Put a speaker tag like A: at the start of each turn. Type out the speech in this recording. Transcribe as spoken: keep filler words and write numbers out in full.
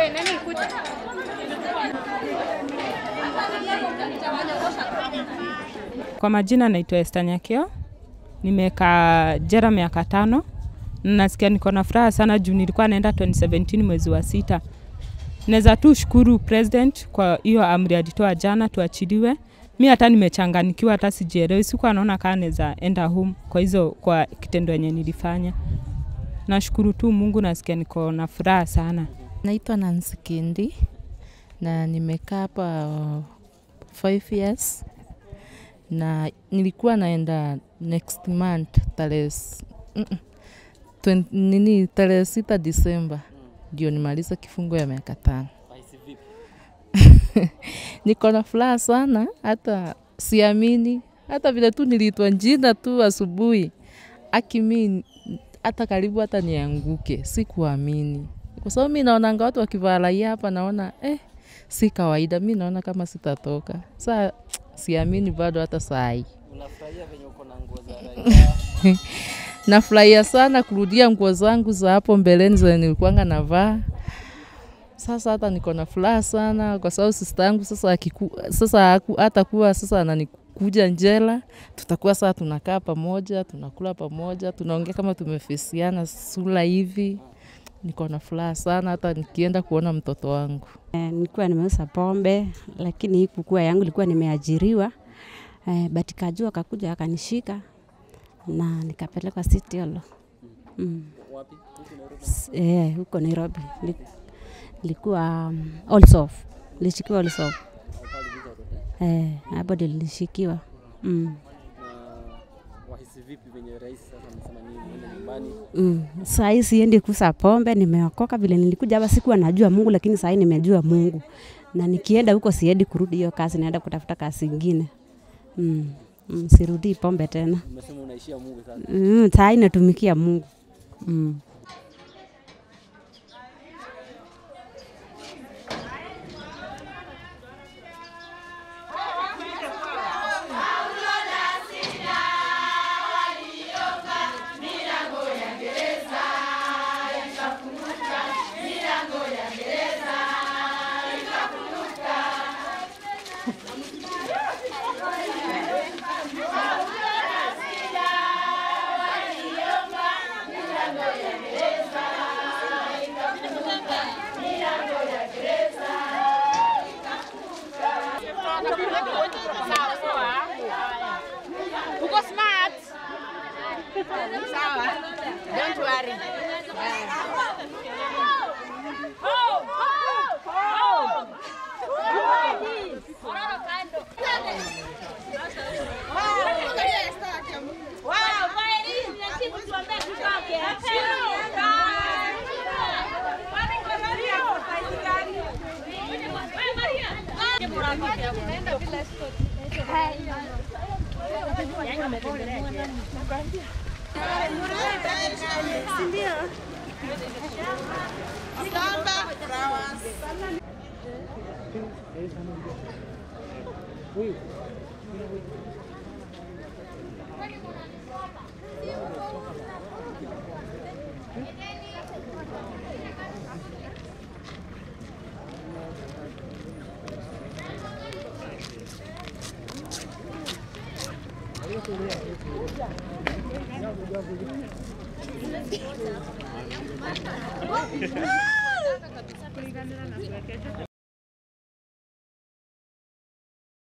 A: Kwa majina naitwa Esther Nyakio, nimekaa jela miaka tano. Nasikia niko na furaha sana juu nilikuwa naenda twenty seventeen mwezi wa sita. Naweza tu shukuru president kwa hiyo amri alitoa jana tuachiliwe. Mimi hata nimechanganikiwa, hata sijielewi, sikuwa naona kama naweza enda home kwa hizo kwa kitendo yenye nilifanya. Nashukuru tu Mungu, nasikia niko na furaha sana.
B: Naitwa Nancy Kindi na nimekaa hapa five years. Na nilikuwa naenda next month tarehe nini tarehe sita Disemba ndio nimaliza kifungo ya miaka tano. Niko na furaha sana, hata siamini, hata vile tu niliitwa jina tu asubuhi. Akimi hata karibu hata nianguke, sikuamini. Kwa sababu mimi naona watu wakivalaia hapa, naona eh si kawaida, mimi naona kama sitatoka. Sasa siamini bado hata saa hii.
C: Unafurahia venye uko na nguo za raia?
B: Nafurahia sana kurudia nguo zangu za hapo mbeleni zenye nilikuwa navaa. Sasa hata niko na furaha sana kwa sababu sister yangu sasa akiku, sasa hata kuwa sasa ananikuja njela, tutakuwa sasa tunakaa pamoja, tunakula pamoja, tunaongea kama tumefesiana sura hivi. Niko na furaha sana hata nikienda kuona mtoto wangu.
D: Eh, nilikuwa nimeuza pombe lakini hii kukua yangu ilikuwa nimeajiriwa. Eh, but kajua akakuja akanishika na nikapelekwa City Hall. Mm.
C: Wapi? Huko Nairobi?
D: Eh, huko Nairobi. Nilikuwa um, also nilishikiwa also. Eh, hapo nilishikiwa. Mm.
C: Na wahisi vipi venye rais sasa amesema nini uende nyumbani?
D: Mm. Sasa hii siendi kuuza pombe, nimeokoka vile nilikuja hapa sikuwa najua Mungu lakini sasa nimejua Mungu. Na nikienda huko siendi kurudi hiyo kazi, naenda kutafuta kazi nyingine. Mm. Mm, sirudi pombe tena.
C: Umesema unaishia Mungu sasa.
D: Mm, sasa natumikia Mungu. Mm.
E: Uko smart. Sawa. Don't worry. Oh, oh, oh. Kororo kando. Wow, kweli ni kitu tuambie tutoke. Naenda bila stop. Sindio? Samba flowers.